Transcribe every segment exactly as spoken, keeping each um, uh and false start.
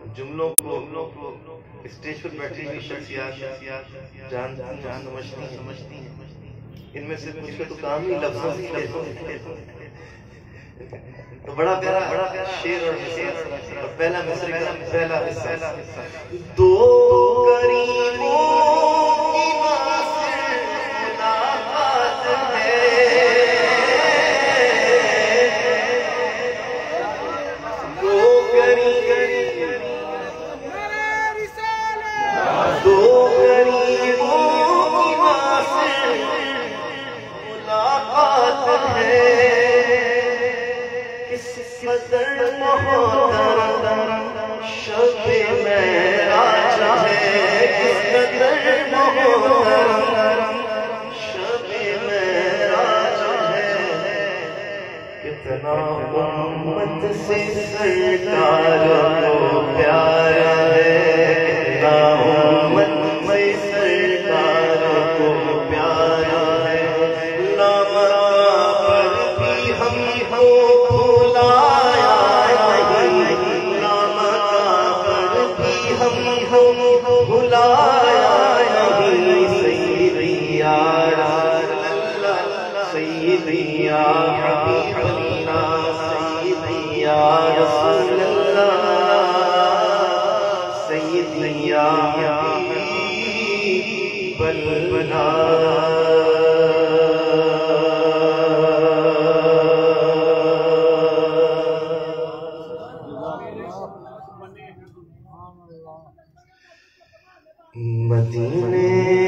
जुमलों को स्टेज पर बैठी हुई शख्सियत जान जान समझती है समझती है इनमें से कुछ का तो काम ही लफ्ज़ों के तो बड़ा प्यारा बड़ा प्यारा शेर और शेर और पहला मिसरे का पहला हिस्सा दो करीमों की मुलाकात है दो करीम दो करीमों की मुलाकात है कदर मोहतरम शब मेराज है किस कदर मोहतरम शब मेराज है कितना उम्मत से सरकार को प्यार है कितना उम्मत से सरकार को प्यार है नामा पर भी हम हो भुलाया नहीं सैयदी या सैयदी या हबीब अल्लाह सैयदी या रसूल अल्लाह सैयदी या हबीब अल्लाह मदीने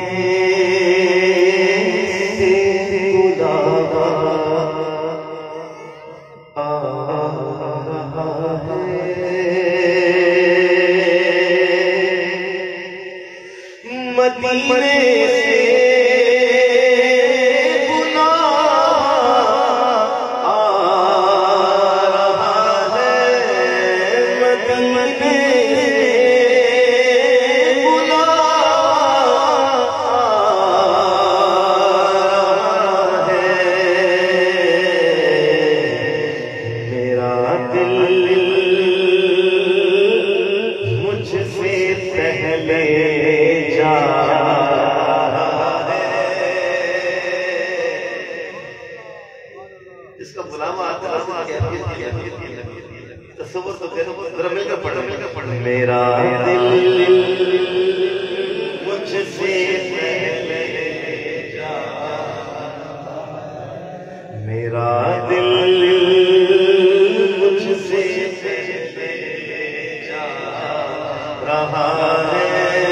से बुलावा आ रहा है मदीने से इसका बुलावा आता तस्वुर तो जरा मिलकर पढ़ो मिलकर पढ़ो मेरा दिल मुझसे पहले जा मेरा दिल मुझसे पहले जा रहा है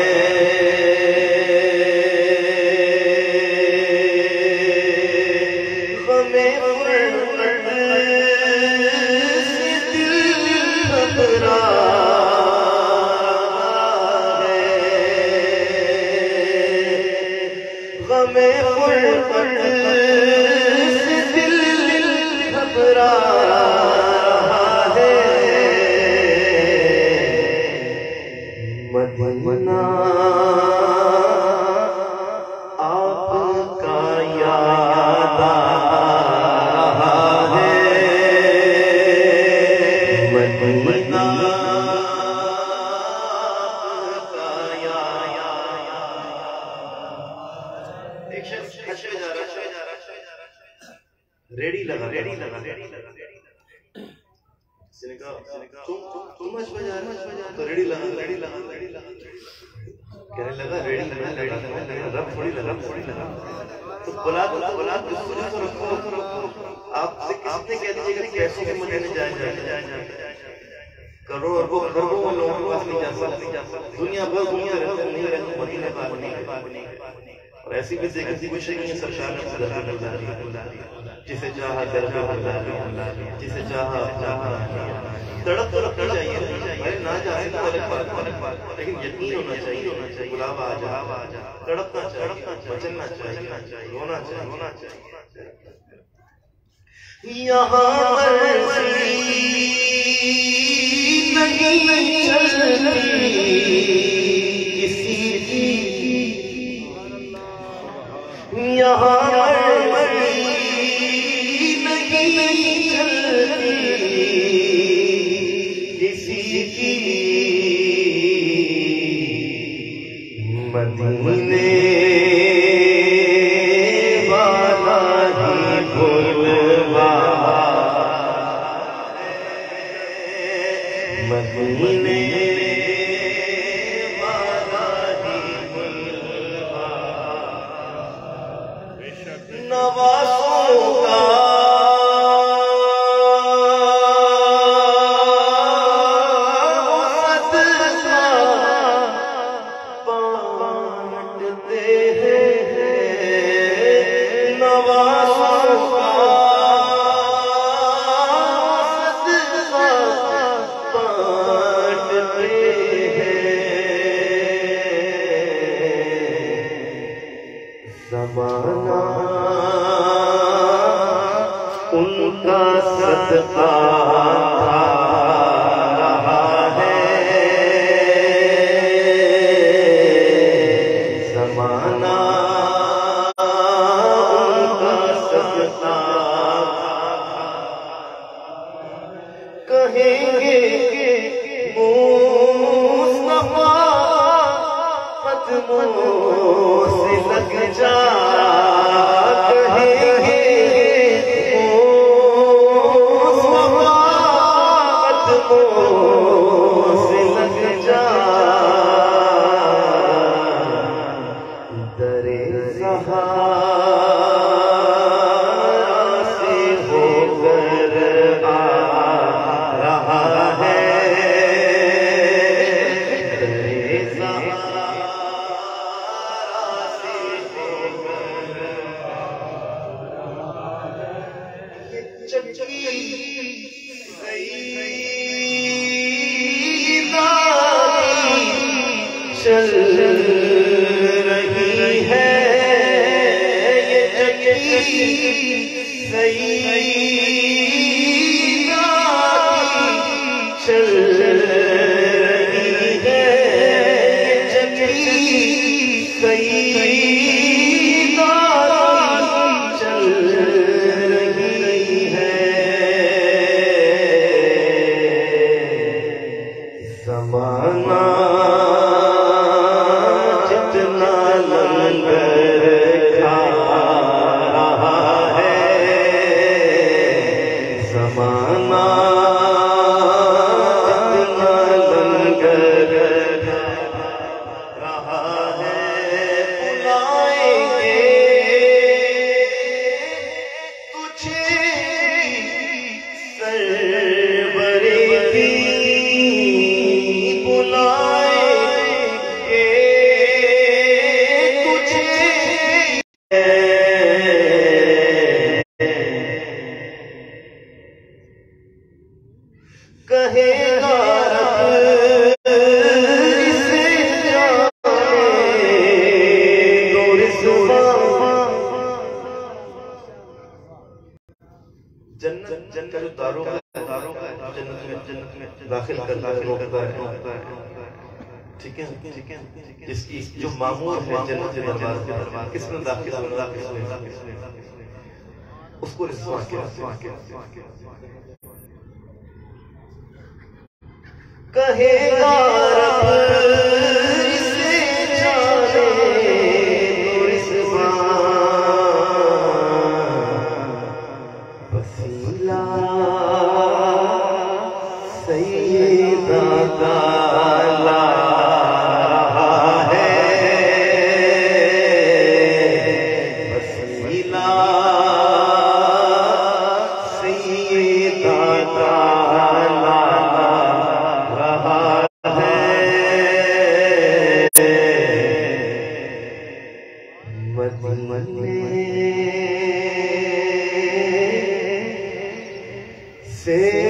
मदीना आपका याद आ रहा है मदीना आपका याद एक शख्स हज पे जा रहा रेडी लगा रेडी लगा रेडी लगा तुम हज पे जा रहे तो रेडी लगा रेडी लगा रेडी लगा कहने लगा रेडी लगा रेडी लगा रब थोड़ी लगा थोड़ी लगा तो बुला बुला बुला इसको रखो रखो आपसे किसने कह दीजिएगा कि पैसों के मदीने जाए जाए जाए करोड़ अरबों करोड़ों लोगों के पास नहीं जा सकते दुनिया भर दुनिया रहते नहीं रहते मदीने पार नहीं और ऐसी भी देखी कुछ नहीं है सरशार ने दरगाह लगा दिया जिसे चाहा दरगाह लगा दिया जिसे चाहा चाहा तड़प तड़प जाइए अरे ना जा सकता अलग बात अलग बात लेकिन यकीन होना चाहिए होना चाहिए बुलावा आ जा आ जा तड़पना चाहिए बचना चाहिए रोना चाहिए रोना चाहिए यहाँ मर्जी नहीं चलती किसी की यहाँ मर्जी नहीं चलती किसी की मदीने वाला ही बुलवा मदीने वाला ही बुलवा नवासों का ज़माना उनका सदका रहा है, ज़माना उनका सदका कहेंगे मुस्तफा कदमों से लग जा कहेंगे मुस्तफा कदमों से लग जा दरे सहारा से होकर आ रहा है, दरे सहारा चल रही है ये चक्की सईदा चल रही है ये चक्की सईदा चल रही है, ज़माना जितना लंगर खा रहा है, ज़माना जितना लंगर खा रहा है, बुलाएंगे तुझे सरवरे दी बुलाएंगे तुझे कहेगा इसे जाने दो रिज़्वा जन्नत जन्नत का जो दारों का दारों का जन्नत में जन्नत में दाखिल करता है रोकता है, ठीक है ठीक है इसकी जो मामूर है जन्नत के दरबार के दरबार किसने दाखिल होना किसने उसको रिज़्वा क्या कहेगा रब इसे जाने दो रिज़्वा वसीला सैयदा का ला रहा है, वसीला सैयदा का ला रहा है, मदीने से